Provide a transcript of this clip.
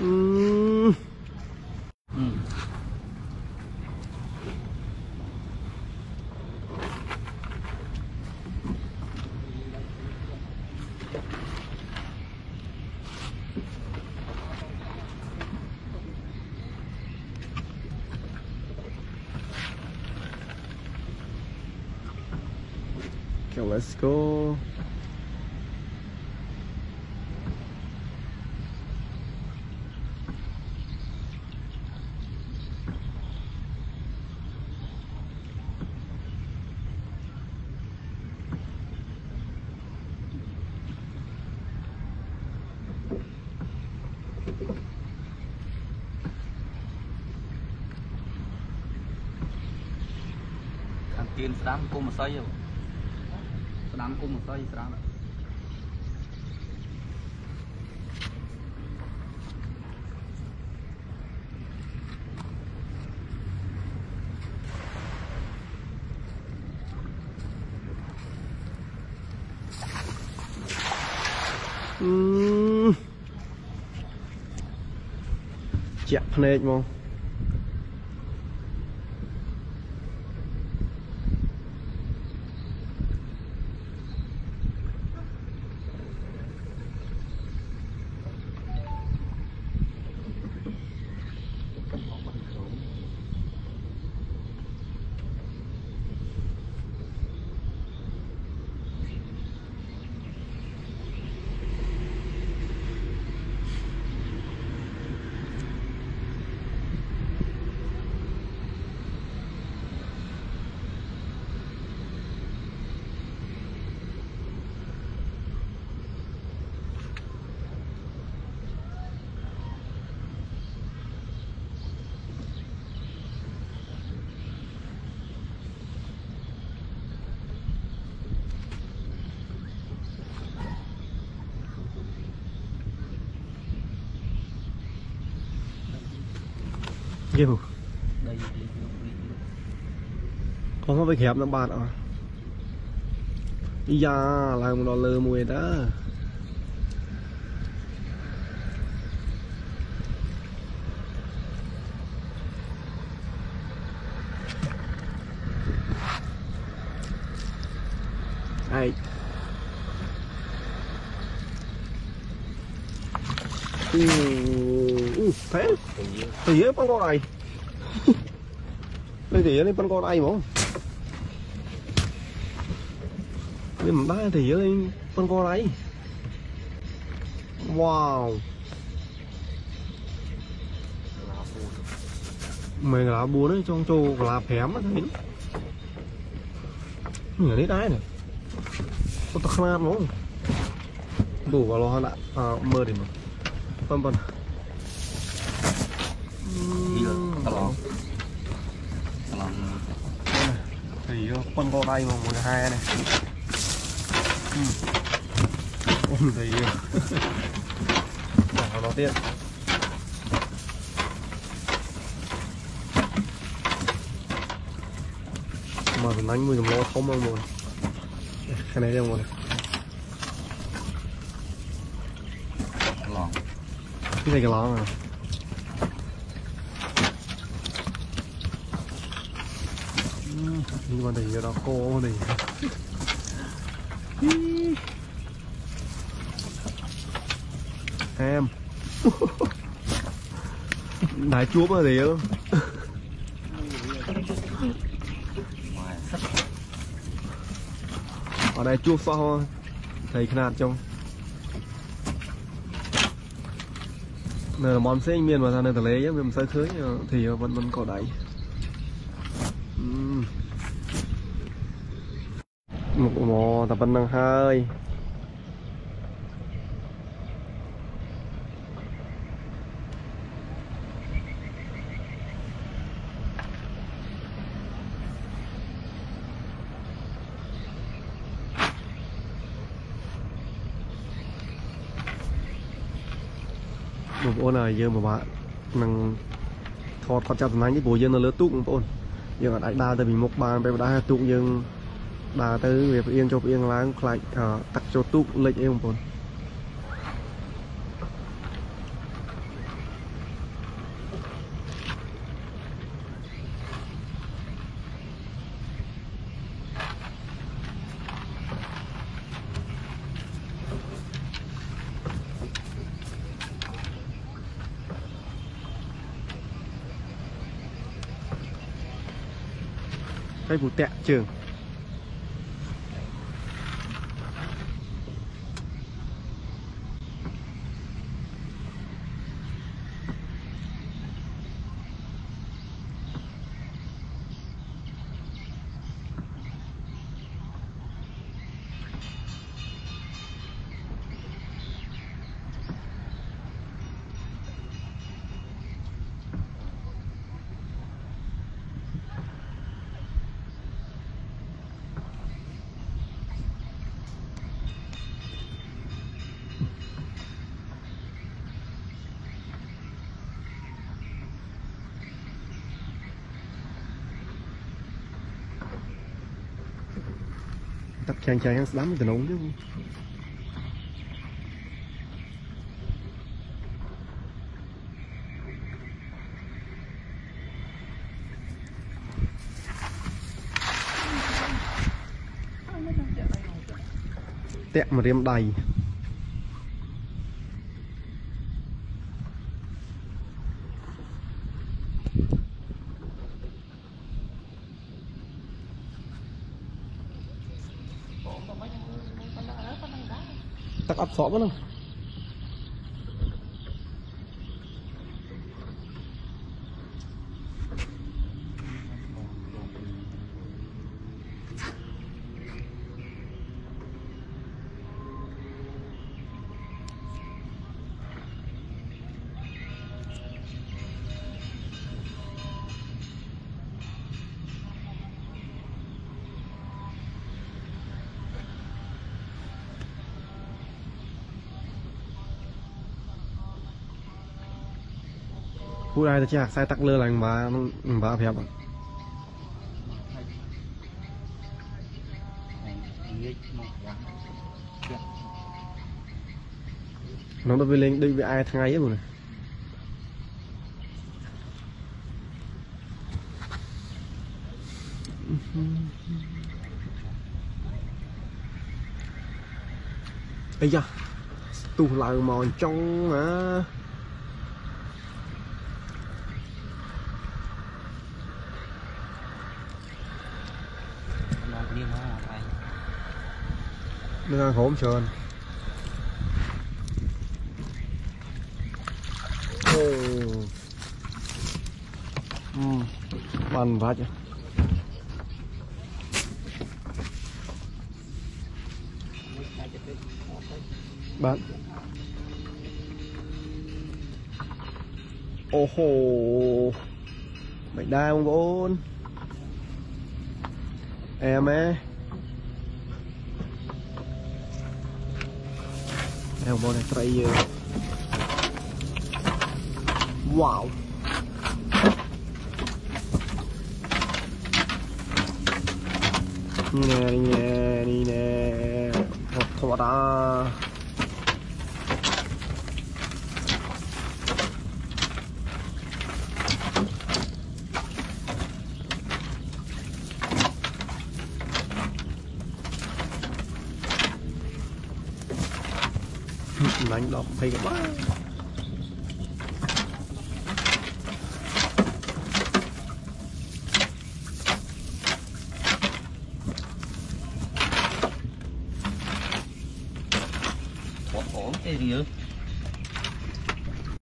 Okay, let's go. Thằng tiên sắm cô mà xoay rồi. Sắm cô mà xoay sắm. Chẹp phê không? Kêu con có phải kẹp nó bạt à? Dạ làm nó lơ mùi đó. Ai thế thì con con này đây thì đây con này không nhưng mà ba thì đây con này wow mày là búa đấy trong châu là phém á thấy ở đấy đáy này có tắc nát không đủ vào lo đã mơ thì mà vân thì con đây mà 12 này thì bảo nó tiện mà đánh mùi nó không mang mùi cái này đâu rồi cái này cái lon à nhưng mà thì đó cô thì em đá chuốc là gì không ở đây chuốc sao thấy khả năng trong nè món xe miền mà thằng này lấy nhá mình sơ khới thì vẫn có đáy một mò tập bên năng hơi một ôn này giờ mà bạn năng thọt phát chặt nắng cái bộ dân nó lỡ túc một ôn giờ ở đại đa từ mình một bàn bây đa túc nhưng đa tới việc yên cho yên láng lại tắt cho túc lệch em một ôn cái vụ tẹt trường tập chàng chàng ăn lắm từ nóng chứ tẹt mà riêng đầy tắc ấp xỏ vẫn khôngผู้ใดจะอยากใส่ตักเรืออะไรมาเพียบน้องต้องไปเล่นด้วยไอ้ทางไงยังไงไอ้ยะตู้หลังมอนจ้องนะ Nó đang hổm trơn ăn vắt chứ bạn ô hồ mày đau không bốn em ấy em bộ này tray wow nè nè đi nè thật đó đánh đọc hay quá ổn cái gì vậy